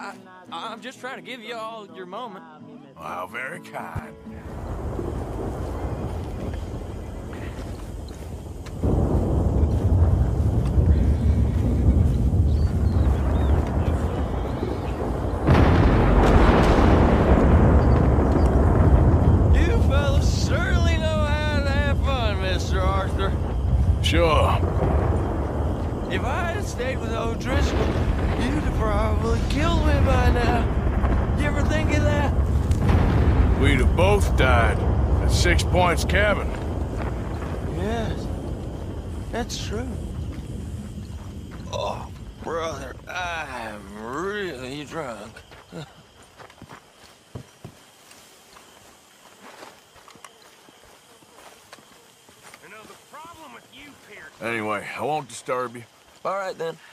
I'm just trying to give you all your moment. Well, very kind. You fellas certainly know how to have fun, Mr. Arthur. Sure. If I had stayed with O'Driscoll, you'd have probably killed me by now. You ever think of that? We'd have both died at 6 Points cabin. Yes, that's true. Oh, brother, I'm really drunk. Anyway, I won't disturb you. All right, then.